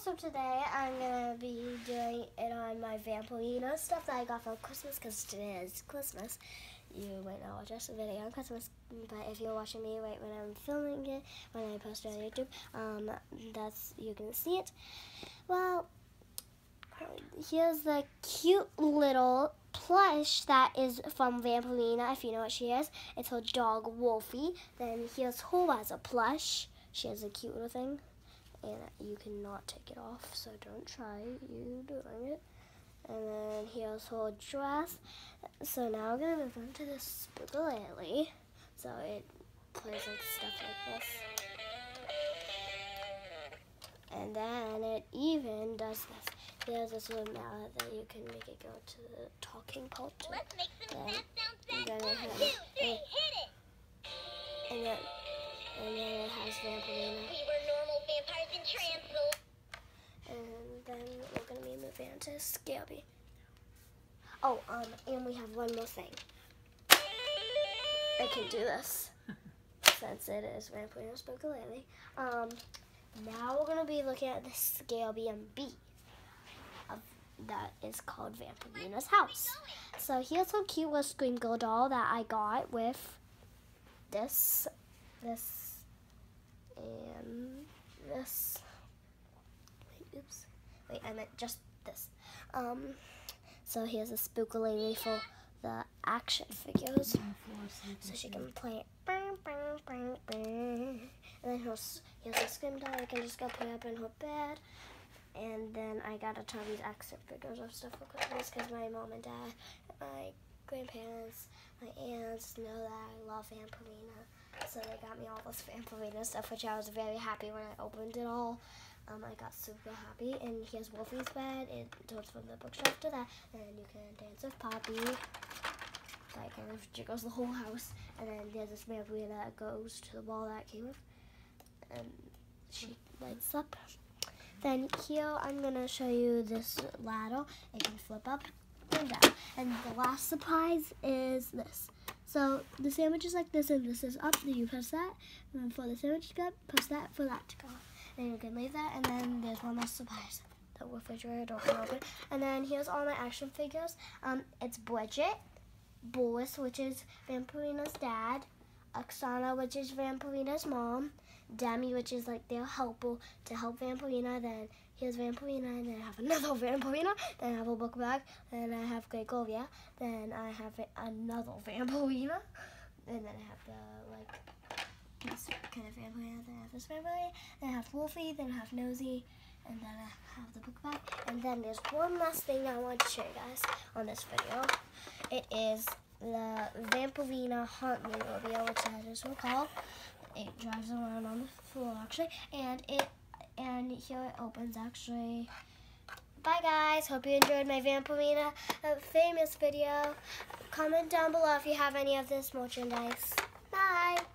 so today I'm going to be doing it on my Vampirina stuff that I got for Christmas, because today is Christmas. You might not watch this video on Christmas, but if you're watching me right when I'm filming it, when I post it on YouTube, you can see it. Well, here's the cute little plush that is from Vampirina, if you know what she is. It's her dog, Wolfie. Then here's her as a plush. She has a cute little thing, and you cannot take it off, so don't try you doing it. And then here's her dress. So now we're going to move on to the Spookalele. So it plays like stuff like this. And then it even does this. There's this little mallet that you can make it go to the talking part. Let's make some tap sounds. Then it has, Hit it! and then it has Vampirina. We were normal vampires in Transylvania. And then we're going to be moving on to Scalby. Oh, and we have one more thing. I can do this since it is Vampirina Spookalele. Now we're going to be looking at the Scalby and B that is called Vampirina's house. So here's a cute little Squingle doll that I got with this, and this. Oops. Wait, I meant just this. So here's a Spookalele for the action figures. So she can play. And then here's a Scream doll. I can just go put up in her bed. And then I got a ton of these action figures of stuff for Christmas because my mom and dad, my grandparents, my aunts know that I love Vampirina. So they got me all this Vampirina stuff, which I was very happy when I opened it all. I got super happy. And here's Wolfie's bed. It goes from the bookshelf to that. And you can dance with Poppy. That kind of jiggles the whole house. And then there's this Vampirina that goes to the wall that it came with. And she lights up. Then here I'm going to show you this ladder. It can flip up and down. And the last surprise is this. So the sandwich is like this, and this is up. Then you press that. And then for the sandwich to go up, press that for that to go off. And you can leave that. And then there's one more surprise. The refrigerator door can open. And then here's all my action figures. It's Bridget, Boris, which is Vampirina's dad, Oksana, which is Vampirina's mom, Demi, which is like their helper to help Vampirina. Then here's Vampirina, and then I have another Vampirina. Then I have a book bag. Then I have Gregovia. Then I have another Vampirina. And then I have this kind of Vampirina. Then I have this Vampirina. Then I have Wolfie. Then I have Nosy. And then I have the book bag. And then there's one last thing I want to show you guys on this video. It is the Vampirina Hauntmobile, which that is what called. It drives around on the floor actually, and here it opens actually. Bye guys, hope you enjoyed my Vampirina famous video. Comment down below if you have any of this merchandise. Bye.